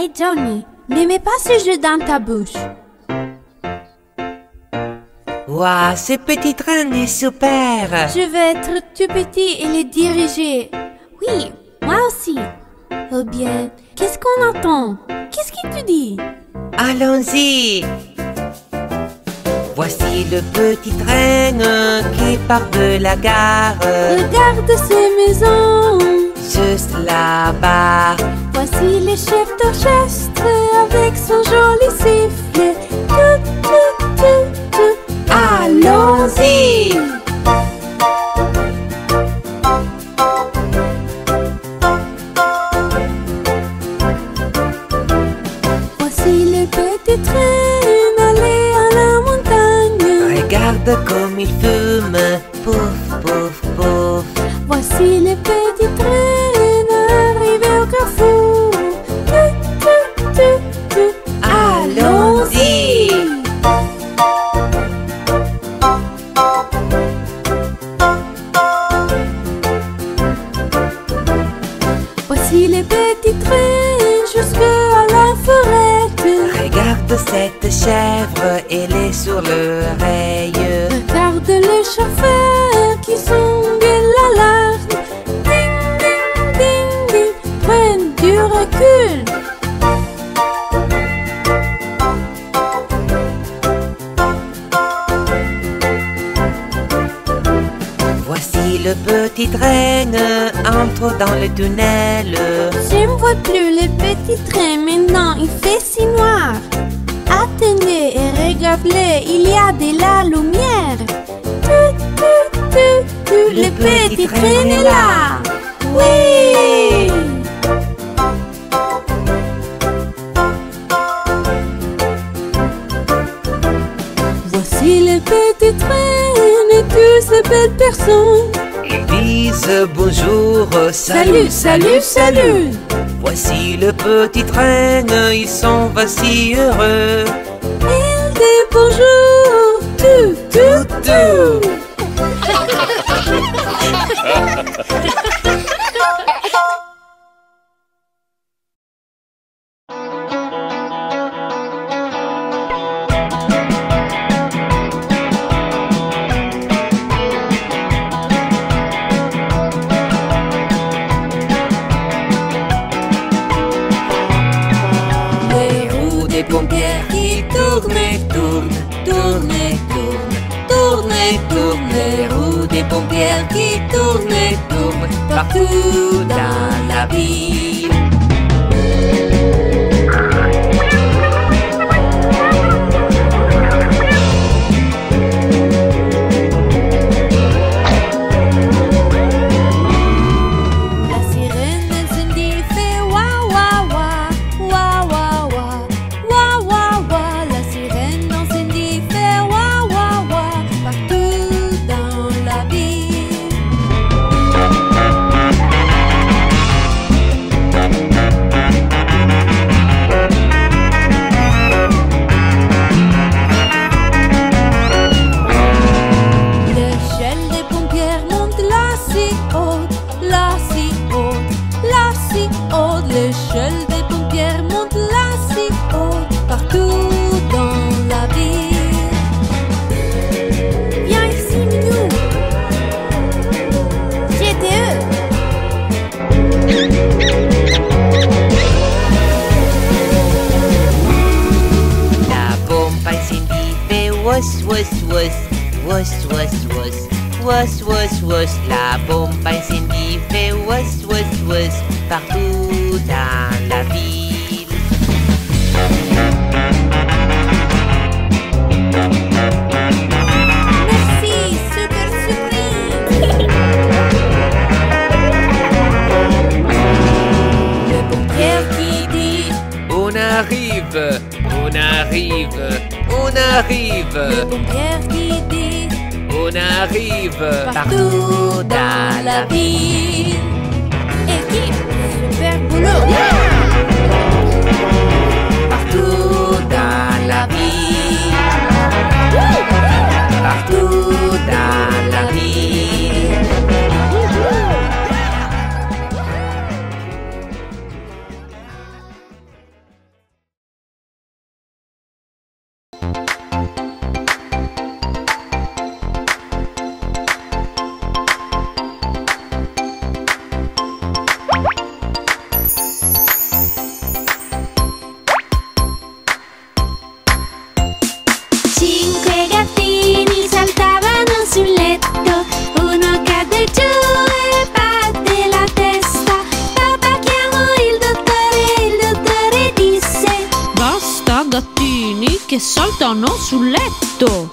Hey Johnny, ne mets pas ce jeu dans ta bouche. Waouh, ce petit train est super. Je vais être tout petit et les diriger. Oui, moi aussi. Eh bien, qu'est-ce qu'on entend? Qu'est-ce qu'il te dit? Allons-y. Voici le petit train qui part de la gare. Regarde ces maisons. Juste là-bas. Voici le chef d'orchestre avec son joli sifflet. Tout, tout, tout, tout. Allons-y. Voici le petit train aller à la montagne. Regarde comme il fume. Pouf, pouf, pouf. Voici le petit train arrivé au carrefour. Tout, tout, tout, tout. Allons-y. Voici le petit train jusqu'à la forêt. Regarde cette chèvre, elle est sur l'oreille. Regarde le chauffeur qui sonne l'alarme. Ding, ding, ding, ding. Prenne du recul. Voici le petit train, entre dans le tunnel. Je ne vois plus le petit train, maintenant il fait si noir. Attendez et regardez, il y a de la lumière. Tout, tout, tout, tout, le petit train est là. Oui! Voici le petit train et toutes ces belles personnes. Ils disent bonjour, Salut, salut, salut! Voici le petit train, ils sont si heureux. Il dit bonjour, tout, tout, tout. Les roues des pompières qui tournent et tournent, tournent et tournent, tournent et tournent. Les roues des pompières qui tournent et tournent partout dans la ville. La sirène d'incendie fait wah wah wah, wah wah wah, wah wah wah. La sirène d'incendie fait wah wah wah partout dans la ville. L'échelle des pompières monte là si haute, là si haute, là si haute. L'échelle des pompières monte là si haute, partout dans la ville. Viens ici, Minou. C'était eux. La pompe incendie fait was was was, was was was, was was was. La pompe incendie fait was was was partout dans la ville. Merci, super surprise. Le pompier qui dit On arrive, on arrive, on le arrive, pompier qui dit on arrive partout dans la ville. Équipe, super boulot. saltano sul letto.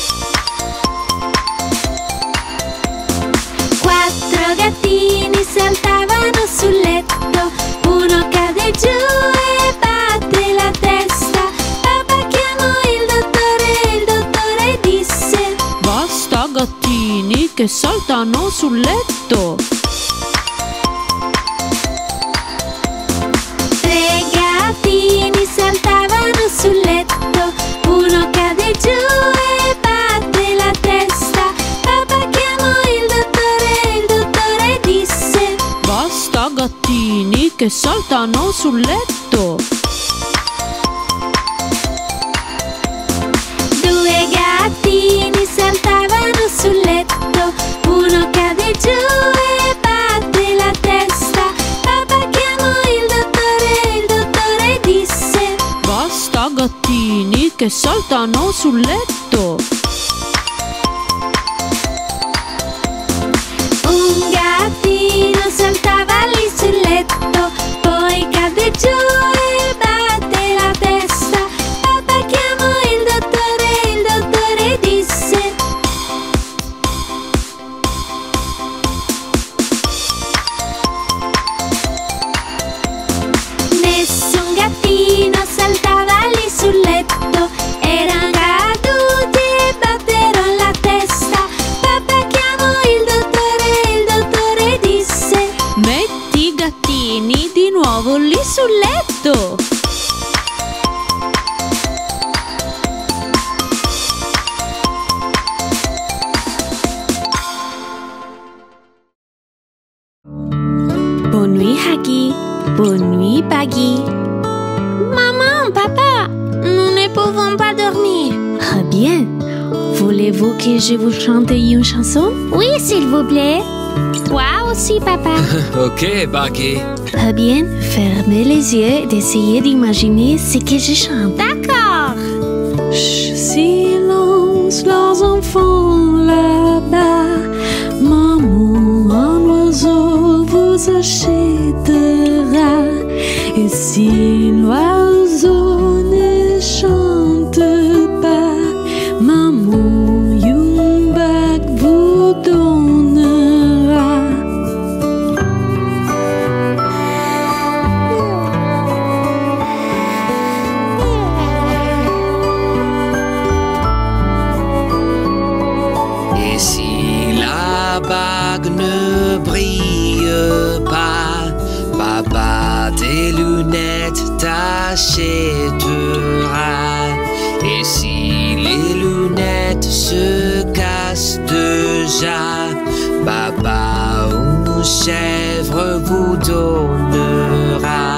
4 gattini saltavano sul letto, uno cade giù e batte la testa. Papà chiamò il dottore disse: Basta gattini che saltano sul letto. 3 gattini saltavano sul letto, uno cade giù e batte la testa. Papà chiamò il dottore disse: Basta gattini che saltano sul letto. 2 gattini saltavano sul letto, uno cade giù e batte la testa. Papà chiamò il dottore disse: Basta gattini che saltano sul letto. Un gattino saltava lì sul letto, poi cade giù e batte la testa. Papà chiamò il dottore disse: nessun gattino saltava lì sul letto, erano caduti e batterono la testa. Papà chiamò il dottore disse: Metti i gattini di nuovo lì sul letto. Bonne nuit, Huggy. Bonne nuit, Baggy. Maman, papa, nous ne pouvons pas dormir. Ah bien. Voulez-vous que je vous chante une chanson? Oui, s'il vous plaît. Toi aussi, papa. Ok, Baggy. Ah bien, fermez les yeux et essayez d'imaginer ce que je chante. D'accord. Chut, silence, leurs enfants là-bas. Maman, un oiseau vous achètera. Et si l'oiseau ne chante pas, maman, une bague vous donnera. Et si la bague ne brille pas, papa tes lunettes t'achètera. Et si les lunettes se cassent déjà, papa une chèvre vous donnera.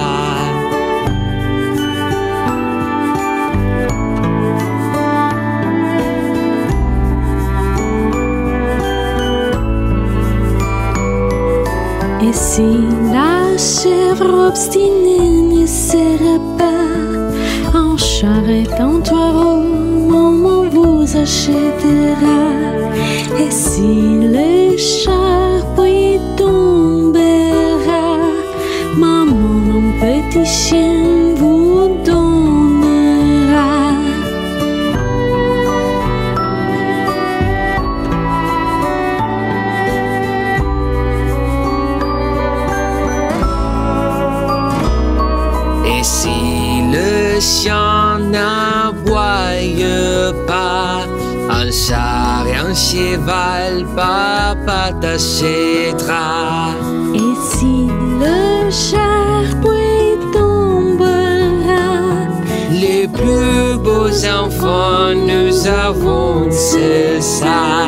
Et si la chèvre obstinée ne sera pas en charrette, en taureau, maman vous achètera. Et si le charpie tombera, maman un petit chien vous donnera. Et si le chien n'aboie pas, un char et un cheval, papa t'achètera. Et si le charpie tombera, Les plus beaux enfants nous avons, c'est ça.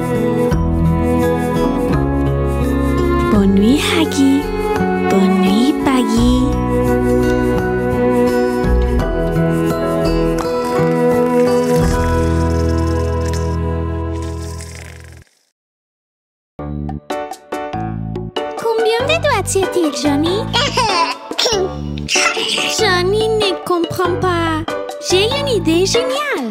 Bonne nuit, Huggy. Bonne nuit, Baggy. Combien de doigts tient-il, Johnny? Johnny ne comprend pas. J'ai une idée géniale.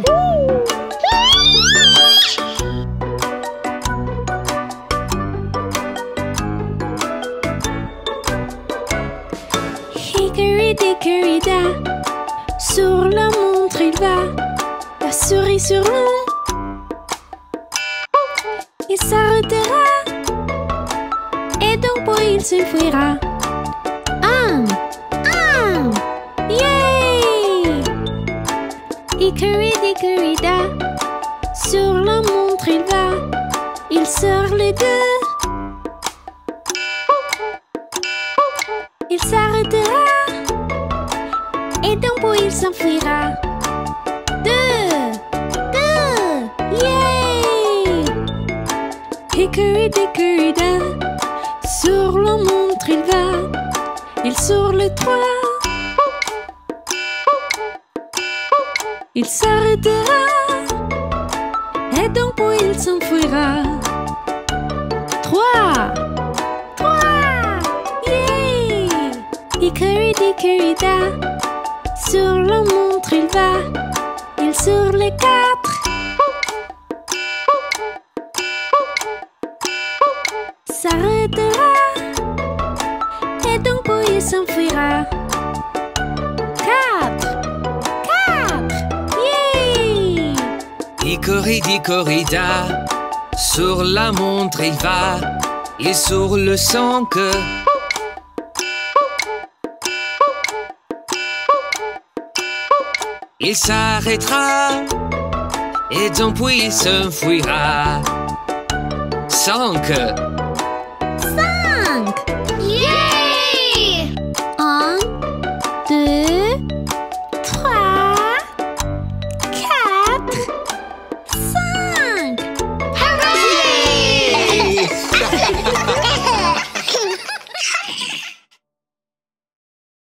Hickory dickory da, sur la montre il va. La souris surmonte. Il s'arrêtera et donc puis il s'enfuira. Yay! Hickory-dickory-da, sur la montre il va, il sort les deux. Il s'arrêtera et donc puis il s'enfuira. Deux, yay! Hickory-dickory-da, sur la montre il va, il sort les trois. Il s'arrêtera et donc puis il s'enfuira. Trois, yay! Hickory-dickory-da, sur la montre il va, il sort les quatre. S'arrêtera et donc puis il s'enfuira. Quatre, yay! Hickory-dickory-da, sur la montre il va, et sur le sang que il s'arrêtera et donc puis il s'enfuira. 5, Cinq, yay!